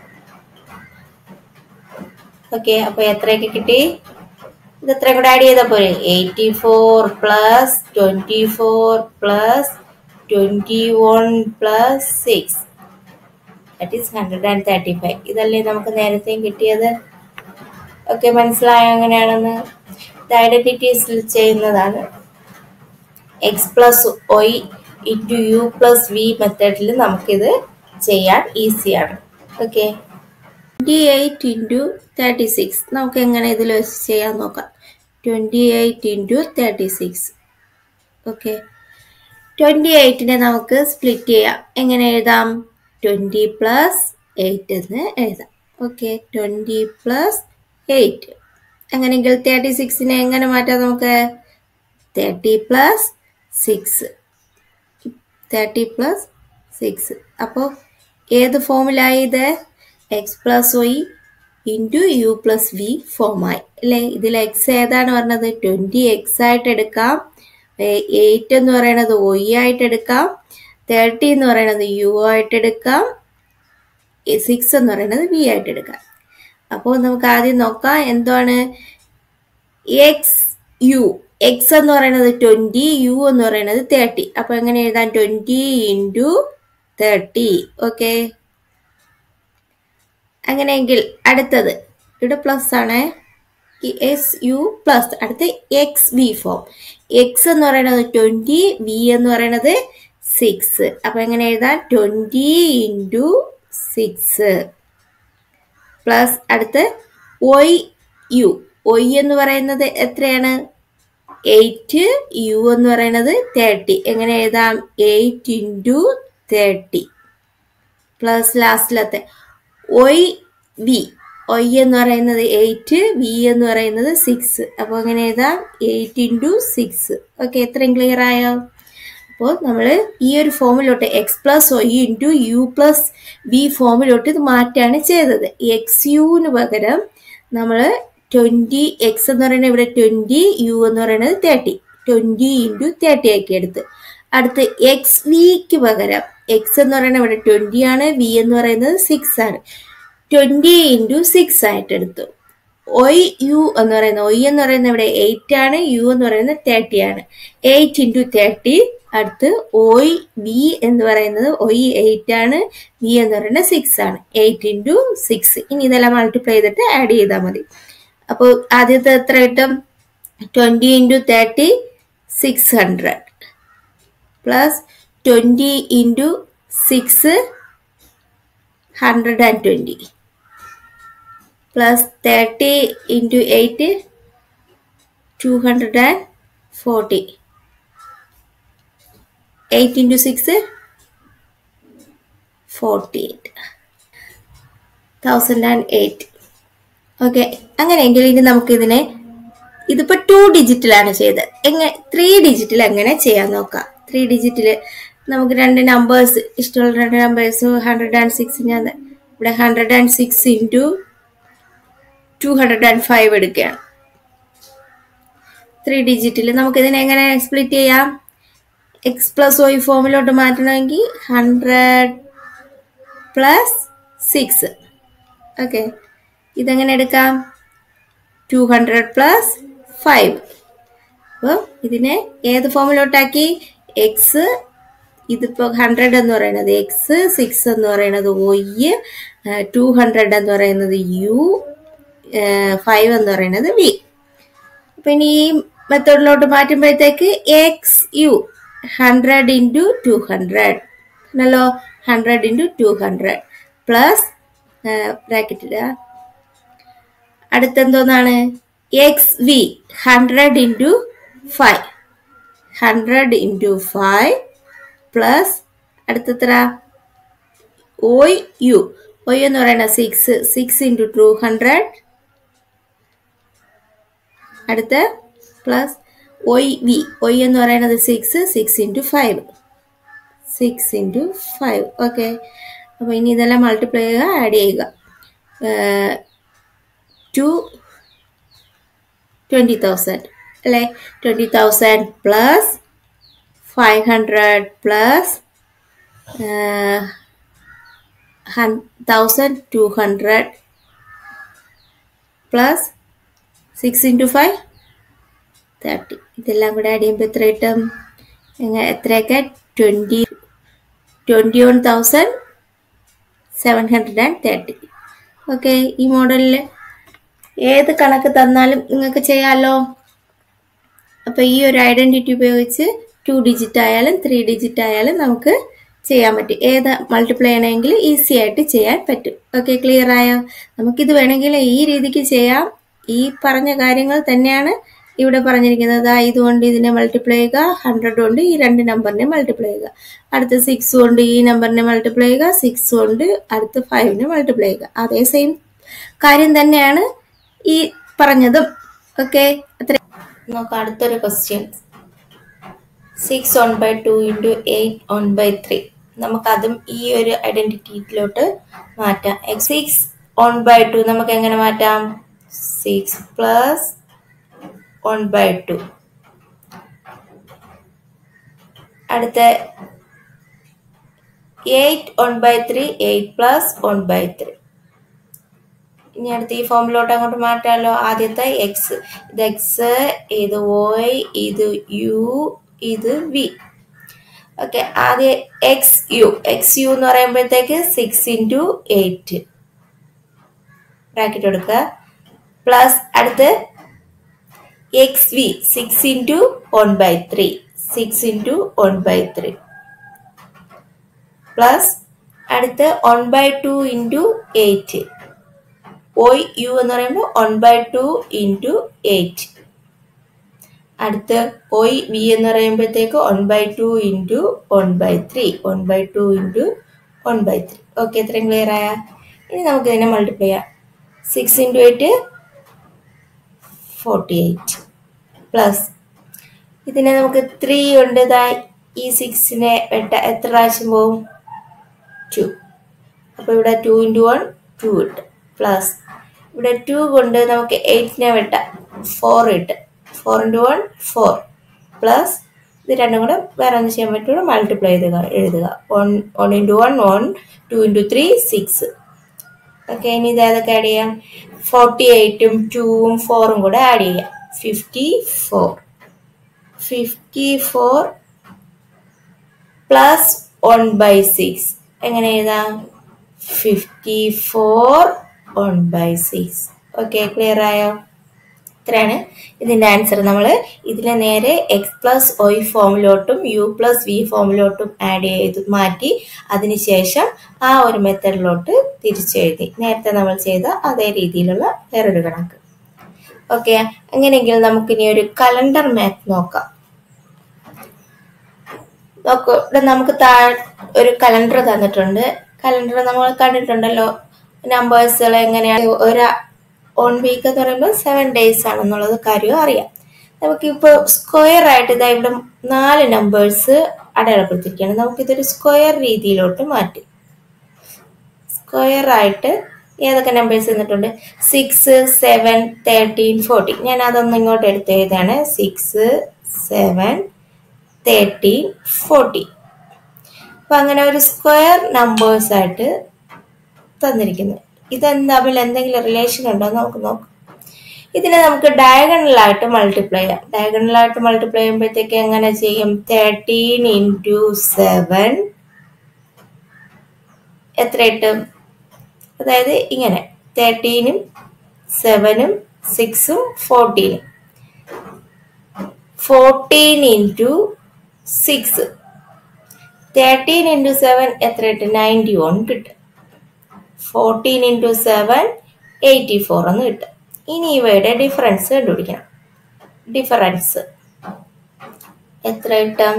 ഓക്കെ, അപ്പൊ എത്രയൊക്കെ കിട്ടി? ഇത് എത്രയും കൂടെ ആഡ് ചെയ്താൽ പോരെ? 84 plus 24 plus 21 plus 6 that is 135. ഇതല്ലേ നമുക്ക് നേരത്തെയും കിട്ടിയത്? ഓക്കെ, മനസ്സിലായോ എങ്ങനെയാണെന്ന്? ഇത് ഐഡന്റിറ്റീസിൽ ചെയ്യുന്നതാണ്. X plus y into u plus v മെത്തേഡിൽ നമുക്കിത് ചെയ്യാൻ ഈസിയാണ്. ഓക്കെ, 28 into 36 നമുക്ക് എങ്ങനെ ഇതിൽ വെച്ച് ചെയ്യാൻ നോക്കാം. 28 into 36. ഓക്കെ, 28നെ നമുക്ക് സ്പ്ലിറ്റ് ചെയ്യാം. എങ്ങനെ എഴുതാം? 20 പ്ലസ് 8 എന്ന് എഴുതാം. Okay, 20 plus 8. അങ്ങനെയെങ്കിൽ 36നെ എങ്ങനെ മാറ്റാം നമുക്ക്? 30 പ്ലസ് 6. 30 പ്ലസ് 6. അപ്പോൾ ഏത് ഫോമിലായി ഇത്? X plus y into u plus v ഫോമായി അല്ലേ? ഇതിൽ എക്സ് ഏതാണ് പറഞ്ഞത്? 20x ആയിട്ട് എടുക്കാം, 8 എന്ന് പറയുന്നത് y ആയിട്ട് എടുക്കാം, 30 എന്ന് പറയുന്നത് u ആയിട്ട് എടുക്കാം, 6 എന്ന് പറയുന്നത് v ആയിട്ട് എടുക്കാം. അപ്പോൾ നമുക്ക് ആദ്യം നോക്കാം എന്താണ്? X U. എക്സ് എന്ന് പറയുന്നത് 20, യു എന്ന് പറയുന്നത് 30. അപ്പൊ എങ്ങനെ എഴുതാൻ? 20 × 30. ഓക്കെ, അങ്ങനെയെങ്കിൽ അടുത്തത് ഇവിടെ പ്ലസ് ആണ്, എസ് യു പ്ലസ്. അടുത്ത് എക്സ് വി ഫോം. എക്സ് എന്ന് പറയുന്നത് 20, വി എന്ന് പറയുന്നത് 6. അപ്പൊ എങ്ങനെ എഴുതാൻ? 20 × 6 പ്ലസ് അടുത്ത് ഒയ് യു. ഒയ് എന്ന് പറയുന്നത് എത്രയാണ്? 8, യു എന്ന് പറയുന്നത് 30. എങ്ങനെ എഴുതാം? 8 × 30 പ്ലസ് ലാസ്റ്റിലത്തെ ഒയ് വി. ഒയ് എന്ന് പറയുന്നത് 8, വി എന്ന് പറയുന്നത് 6. അപ്പോൾ എങ്ങനെ എഴുതാം? 8 × 6. ഓക്കെ, എത്രയും ക്ലിയർ ആയോ? അപ്പോൾ നമ്മൾ ഈ ഒരു ഫോമിലോട്ട് x plus y into u plus v ഫോമിലോട്ട് ഇത് മാറ്റാണ് ചെയ്തത്. എക്സ് യുവിന് പകരം നമ്മൾ 20, എക്സ് എന്ന് പറയുന്നത് ഇവിടെ 20, യു എന്ന് പറയുന്നത് 30. 20 × 30 ആക്കി എടുത്ത്. അടുത്ത് എക്സ് വിക്ക് പകരം എക്സ് എന്ന് പറയുന്നത് ഇവിടെ 20 ആണ്, വി എന്ന് പറയുന്നത് 6 ആണ്. 20 × 6 ആയിട്ട് എടുത്തു. ഒയ് യു എന്ന് പറയുന്നത്, ഒയ് എന്ന് പറയുന്നത് ഇവിടെ 8 ആണ്, യു എന്ന് പറയുന്നത് 30 ആണ്. 8 × 30. അടുത്ത് ഒയ് വി എന്ന് പറയുന്നത് ഒയ് 8 ആണ്, വി എന്ന് പറയുന്നത് 6 ആണ്. 8 × 6. ഇനി ഇതെല്ലാം മൾട്ടിപ്ലൈ ചെയ്തിട്ട് ആഡ് ചെയ്താൽ മതി. അപ്പോൾ ആദ്യത്തെ എത്ര കിട്ടും? 20 × 30 600 പ്ലസ് 20 × 6 120 പ്ലസ് 30 × 8 240. 8 × 6 48. 1008. ഓക്കെ, അങ്ങനെയെങ്കിൽ ഇനി നമുക്ക് ഇതിപ്പോ 2 ഡിജിറ്റിലാണ് ചെയ്തത്. 3 ഡിജിറ്റിൽ എങ്ങനെ ചെയ്യാൻ നോക്കാം. 3 ഡിജിറ്റിൽ നമുക്ക് രണ്ട് നമ്പേഴ്സ്, ഇഷ്ടമുള്ള രണ്ട് നമ്പേഴ്സ് 106. ഞാൻ ഇവിടെ 106 × 205 എടുക്കുകയാണ്. 3 ഡിജിറ്റിൽ നമുക്ക് ഇതിനെ എങ്ങനെ സ്പ്ലിറ്റ് ചെയ്യാം? എക്സ് പ്ലസ് വൈ ഫോമിലോട്ട് മാറ്റണമെങ്കിൽ 100 + 6. ഓക്കെ, ഇതെങ്ങനെ എടുക്കാം? 200 + 5. അപ്പോൾ ഇതിനെ ഏത് ഫോമിലോട്ടാക്കി? എക്സ്, ഇതിപ്പോൾ 100 എന്ന് പറയുന്നത് എക്സ്, 6 എന്ന് പറയുന്നത് ഒയ്, 200 എന്ന് പറയുന്നത് യു, 5 എന്ന് പറയുന്നത് വി. അപ്പൊ ഇനി ഈ മെത്തേഡിലോട്ട് മാറ്റുമ്പോഴത്തേക്ക് എക്സ് യു 100 × 200 ആണല്ലോ. 100 × 200 പ്ലസ് ബ്രാക്കറ്റിൽ അടുത്തെന്തോന്നാണ്? X v 100 × 5. 100 × 5 പ്ലസ് അടുത്തെത്ര? Y u. ഒയ് എന്ന് പറയുന്നത് 6. 6 × 200 അടുത്ത് പ്ലസ് ഒയ് വി. ഒയ് എന്ന് പറയുന്നത് 6. 6 × 5. 6 × 5. ഓക്കെ, അപ്പോൾ ഇനി ഇതെല്ലാം മൾട്ടിപ്ലൈ ചെയ്യുക, ആഡ് ചെയ്യുക. 20,000 അല്ലേ? 20,000 പ്ലസ് 500 പ്ലസ് 1,200 പ്ലസ് 6 × 5 30. ഇതെല്ലാം കൂടെ ആഡ് ചെയ്യുമ്പോൾ എത്ര കിട്ടും? എത്രയൊക്കെ? 21,730. ഓക്കെ, ഈ മോഡലിൽ ഏത് കണക്ക് തന്നാലും നിങ്ങൾക്ക് ചെയ്യാമല്ലോ. അപ്പോൾ ഈ ഒരു ഐഡന്റിറ്റി ഉപയോഗിച്ച് 2 ഡിജിറ്റ് ആയാലും 3 ഡിജിറ്റ് ആയാലും നമുക്ക് ചെയ്യാൻ പറ്റും. ഏത് മൾട്ടിപ്ലൈ ചെയ്യണമെങ്കിൽ ഈസി ആയിട്ട് ചെയ്യാൻ പറ്റും. ഓക്കെ, ക്ലിയർ ആയോ? നമുക്കിത് വേണമെങ്കിൽ ഈ രീതിക്ക് ചെയ്യാം. ഈ പറഞ്ഞ കാര്യങ്ങൾ തന്നെയാണ് ഇവിടെ പറഞ്ഞിരിക്കുന്നത്. ഇതുകൊണ്ട് ഇതിനെ മൾട്ടിപ്ലൈ ചെയ്യുക, 100 കൊണ്ട് ഈ രണ്ട് നമ്പറിനെ മൾട്ടിപ്ലൈ ചെയ്യുക, അടുത്ത 6 കൊണ്ട് ഈ നമ്പറിനെ മൾട്ടിപ്ലൈ ചെയ്യുക, 6 കൊണ്ട് അടുത്ത 5നെ മൾട്ടിപ്ലൈ ചെയ്യുക. അതേ സെയിം കാര്യം തന്നെയാണ് ഈ പറഞ്ഞതും. ഓക്കെ, അത്ര നോക്കാം. അടുത്തൊരു ക്വസ്റ്റ്യൻ. 6 1/2 × 8 1/3. നമുക്കതും ഈ ഒരു ഐഡന്റിറ്റിയിലോട്ട് മാറ്റാം. 6 1/2 നമുക്ക് എങ്ങനെ മാറ്റാം? 6 + 1/2. അടുത്ത 8 1/3. 8 + 1/3. ഇനി അടുത്ത് ഈ ഫോമിലോട്ട് അങ്ങോട്ട് മാറ്റാമല്ലോ. ആദ്യത്തെ എക്സ്, ഇത് എക്സ്, ഇത് വൈ, ഇത് യു, ഇത് വി. ഓക്കെ, ആദ്യം എക്സ് യു എന്ന് പറയുമ്പോഴത്തേക്ക് 6 × 8 ബ്രാക്കറ്റ് കൊടുക്കുക. പ്ലസ് അടുത്ത് എക്സ് വി 6 × 1/3 6 × 1/3 പ്ലസ് അടുത്ത് 1/2 × 8 ഒ യു എന്ന് പറയുമ്പോൾ 1/2 × 8. അടുത്ത് ഒയ് വി എന്ന് പറയുമ്പോഴത്തേക്ക് 1/2 × 1/3 1/2 × 1/3. ഓക്കെ, ഇത്രയും ക്ലിയർ ആയ? ഇനി നമുക്ക് ഇതിനെ മൾട്ടിപ്ലൈ ചെയ്യാം. 6 × 8 48 പ്ലസ് ഇതിനെ നമുക്ക് 3 കൊണ്ട് ഈ 6നെ വെട്ട എത്ര പ്രാവശ്യം പോവും? 2. അപ്പോൾ ഇവിടെ 2 × 1 2 ഇട്ട്. പ്ലസ് ഇവിടെ 2 കൊണ്ട് നമുക്ക് 8നെ വെട്ട 4 ഇട്ട്. 4 × 1 4 പ്ലസ് ഇത് രണ്ടും കൂടെ വേറെ ഒന്നും ചെയ്യാൻ പറ്റുള്ളൂ, മൾട്ടിപ്ലൈ ചെയ്ത് എഴുതുക. 1 × 1 1 2 × 3 6. ഓക്കെ, ഇനി ഇത് ഏതൊക്കെ ആഡ് ചെയ്യാം? 48ഉം 2ഉം 4ഉം കൂടെ ആഡ് ചെയ്യാം. 54 പ്ലസ് 1/6 എങ്ങനെ എഴുതാം? 54 1/6. ഓക്കെ, ക്ലിയർ ആയോ? ഇത്രയാണ് ഇതിന്റെ ആൻസർ. നമ്മൾ ഇതിനെ നേരെ എക്സ് പ്ലസ് വൈ ഫോമിലോട്ടും യു പ്ലസ് വി ഫോമിലോട്ടും ആഡ് ചെയ്ത് മാറ്റി അതിനുശേഷം ആ ഒരു മെത്തഡിലോട്ട് തിരിച്ചെഴുതി. നേരത്തെ നമ്മൾ ചെയ്ത അതേ രീതിയിലുള്ള വേറൊരു കണക്ക്. ഓക്കെ, അങ്ങനെയെങ്കിൽ നമുക്കിനി ഒരു കലണ്ടർ മാപ്പ് നോക്കാം. നോക്കൂ, ഇവിടെ നമുക്ക് ഒരു കലണ്ടർ തന്നിട്ടുണ്ട്. കലണ്ടർ നമ്മൾ കണ്ടിട്ടുണ്ടല്ലോ, നമ്പേഴ്സുകൾ എങ്ങനെയാണ്. ഒരു 1 വീക്ക് എന്ന് പറയുമ്പോൾ 7 days ആണെന്നുള്ളത് കാര്യം അറിയാം. നമുക്കിപ്പോൾ സ്ക്വയർ ആയിട്ട് ഇതാ ഇവിടെ 4 നമ്പേഴ്സ് അടയാളപ്പെടുത്തിയിരിക്കുകയാണ്. നമുക്കിതൊരു സ്ക്വയർ രീതിയിലോട്ട് മാറ്റി. സ്ക്വയർ ആയിട്ട് ഏതൊക്കെ നമ്പേഴ്സ് തന്നിട്ടുണ്ട്? 6 7 13 14. ഞാൻ അതൊന്നും ഇങ്ങോട്ട് എടുത്ത് എഴുതാണ്. 6 7 13 14. അപ്പൊ അങ്ങനെ ഒരു സ്ക്വയർ നമ്പേഴ്സ് ആയിട്ട് തന്നിരിക്കുന്നു. ഇതെന്താ തമ്മിൽ എന്തെങ്കിലും റിലേഷൻ ഉണ്ടോ എന്ന് നമുക്ക് നോക്കാം. ഇതിനെ നമുക്ക് ഡയഗണലായിട്ട് മൾട്ടിപ്ലൈ ചെയ്യാം. ഡയഗണലായിട്ട് മൾട്ടിപ്ലൈ ചെയ്യുമ്പോഴത്തേക്ക് എങ്ങനെ ചെയ്യും? 13 × 7 എത്ര കിട്ടും? അതായത് ഇങ്ങനെ 13ഉം 7ഉം 6ഉം 14. 14 × 6 13 × 7 എത്ര കിട്ടും? 91 കിട്ടും. 14 × 7 84 എന്ന് കിട്ടും. ഇനി ഇവയുടെ ഡിഫറൻസ് കണ്ടുപിടിക്കണം. ഡിഫറൻസ് എത്ര കിട്ടും?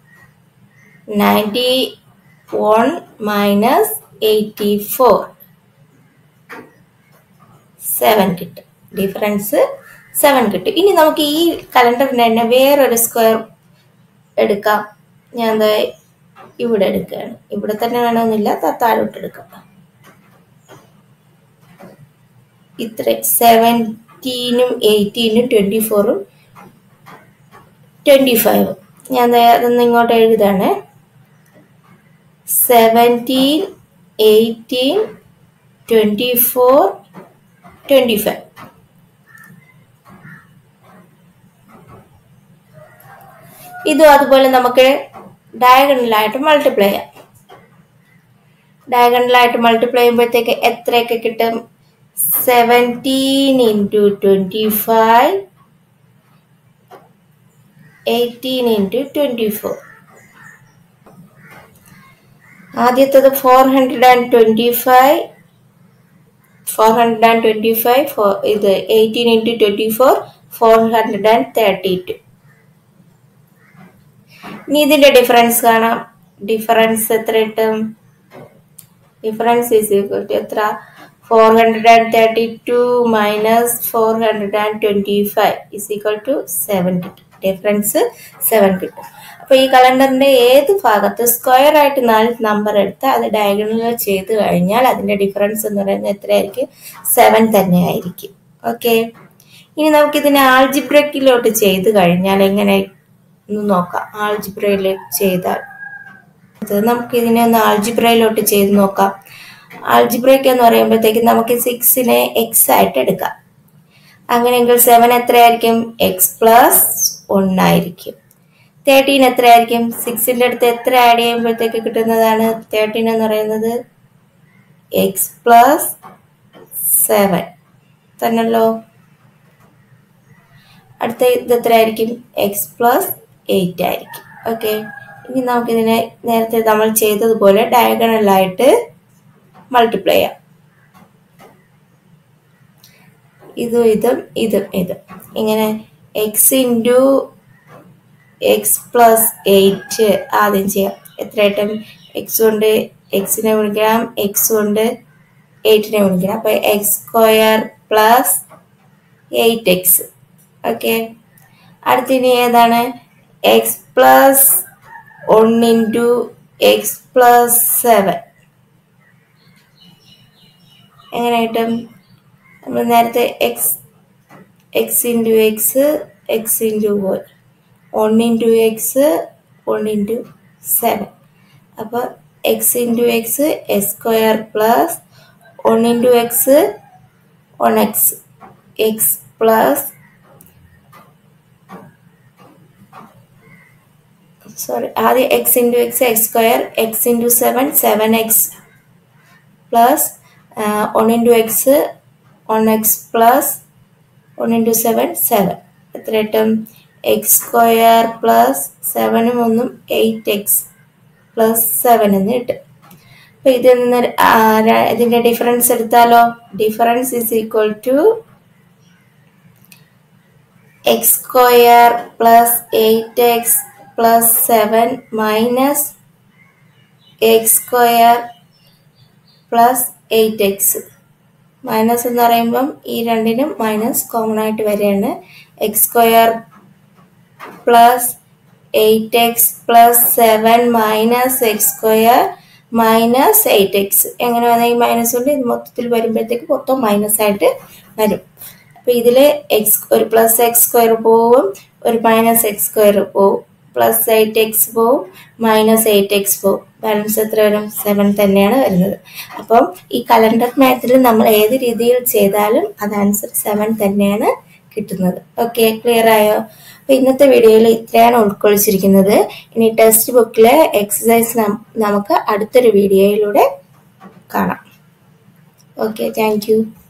91 - 84 7 കിട്ടും. ഡിഫറൻസ് 7 കിട്ടും. ഇനി നമുക്ക് ഈ കലണ്ടറിന് തന്നെ വേറൊരു സ്ക്വയർ എടുക്കാം. ഞാൻ ഇവിടെ എടുക്കുകയാണ്. ഇവിടെ തന്നെ വേണമെന്നില്ല, താഴോട്ട് എടുക്കാം. ഇത്ര 17ഉം 18ഉം 24ഉം 25ഉം ഞാൻ അതൊന്ന് ഇങ്ങോട്ട് എഴുതാണ്. 17 18 24 25. ഇതും അതുപോലെ നമുക്ക് ഡയഗണലായിട്ട് മൾട്ടിപ്ലൈ ചെയ്യാം. ഡയഗണലായിട്ട് മൾട്ടിപ്ലൈ ചെയ്യുമ്പോഴത്തേക്ക് എത്രയൊക്കെ കിട്ടും? 17 × 25 18 × 24. ആദ്യത്തത് 425 ഇത് 18 × 24 432. ഇനി ഇതിന്റെ ഡിഫറൻസ് കാണാം. ഡിഫറൻസ് എത്ര കിട്ടും? ഡിഫറൻസ് ഈസ് ഈക്വൽ ടു എത്ര? 432 - 425 ഈസ് ഈക്വൽ ടു 7 കിട്ടും. ഡിഫറൻസ് 7 കിട്ടും. അപ്പൊ ഈ കലണ്ടറിന്റെ ഏത് ഭാഗത്ത് സ്ക്വയർ ആയിട്ട് 4 നമ്പർ എടുത്ത് അത് ഡയഗണൽ ചെയ്ത് കഴിഞ്ഞാൽ അതിന്റെ ഡിഫറൻസ് എന്ന് പറയുന്നത് എത്രയായിരിക്കും? 7 തന്നെ ആയിരിക്കും. ഓക്കെ, ഇനി നമുക്കിതിനെ ആൾജിബ്രയിലോട്ട് ചെയ്ത് കഴിഞ്ഞാൽ എങ്ങനെ നോക്കാം. ആൾജിബ്രയിലേക്ക് ചെയ്താൽ നമുക്കിതിനെ ഒന്ന് ആൾജിബ്രയിലോട്ട് ചെയ്ത് നോക്കാം. ആൾജിബ്രയ്ക്ക് എന്ന് പറയുമ്പോഴത്തേക്ക് നമുക്ക് 6നെ എക്സ് ആയിട്ട് എടുക്കാം. അങ്ങനെയെങ്കിൽ 7 എത്രയായിരിക്കും? എക്സ് പ്ലസ് 1 ആയിരിക്കും. 13 എത്രയായിരിക്കും? 6ന്റെ അടുത്ത് എത്ര ആഡ് ചെയ്യുമ്പോഴത്തേക്ക് കിട്ടുന്നതാണ് 13 എന്ന് പറയുന്നത്? എക്സ് പ്ലസ് 7 തന്നല്ലോ. അടുത്ത ഇത് എത്രയായിരിക്കും? എക്സ് പ്ലസ് 8 ആയിരിക്കും. ഓക്കെ, ഇനി നമുക്കിതിനെ നേരത്തെ നമ്മൾ ചെയ്തതുപോലെ ഡയഗണലായിട്ട് മൾട്ടിപ്ലൈ ചെയ്യാം. ഇതും ഇതും ഇതും ഇതും ഇങ്ങനെ എക്സ് ഇൻറ്റു എക്സ് പ്ലസ് 8 ആദ്യം ചെയ്യാം. എത്രയായിട്ടും എക്സ് കൊണ്ട് എക്സിനെ ഗുണിക്കണം, എക്സ് കൊണ്ട് 8നെ ഗുണിക്കണം. അപ്പൊ x square plus 8x. Okay, അടുത്തിനി ഏതാണ്? X plus 1 into x plus 7. എങ്ങനെ കിട്ടും? നമ്മൾ നേരത്തെ x into x, x into 1 into x, 1 into 7. അപ്പോൾ x into x x square plus 1 into x 1x, x plus ആദ്യം x into x x square, x into 7 7x plus 1 into x 1x plus 1 into 7 7. എത്ര കിട്ടും? X square plus 7ഉം 1ഉം 8x plus 7 എന്ന് കിട്ടും. അപ്പൊ ഇതിൽ നിന്ന് ഇതിന്റെ ഡിഫറൻസ് എടുത്താലോ? Difference is equal to x square plus 8x plus 7 minus x square plus 8x. Minus എന്ന് പറയുമ്പം ഈ രണ്ടിനും മൈനസ് കോമൺ ആയിട്ട് വരികയാണ്. X square plus 8x plus 7 minus x square minus 8x. എങ്ങനെ വന്നാൽ ഈ മൈനസ് കൊണ്ട് ഇത് മൊത്തത്തിൽ വരുമ്പോഴത്തേക്ക് മൊത്തം മൈനസ് ആയിട്ട് വരും. അപ്പൊ ഇതില് ഒരു പ്ലസ് എക്സ് സ്ക്വയർ പോവും, ഒരു മൈനസ് എക്സ് സ്ക്വയർ പോവും, പ്ലസ് 8x പോവും, മൈനസ് 8x പോവും. ബാലൻസ് എത്ര വരും? 7 തന്നെയാണ് വരുന്നത്. അപ്പം ഈ കലണ്ടർ മാത്തിൽ നമ്മൾ ഏത് രീതിയിൽ ചെയ്താലും അത് ആൻസർ 7 തന്നെയാണ് കിട്ടുന്നത്. ഓക്കെ, ക്ലിയർ ആയോ? അപ്പൊ ഇന്നത്തെ വീഡിയോയിൽ ഇത്രയാണ് ഉൾക്കൊള്ളിച്ചിരിക്കുന്നത്. ഇനി ടെക്സ്റ്റ് ബുക്കിലെ എക്സസൈസ് നമുക്ക് അടുത്തൊരു വീഡിയോയിലൂടെ കാണാം. Okay, thank U.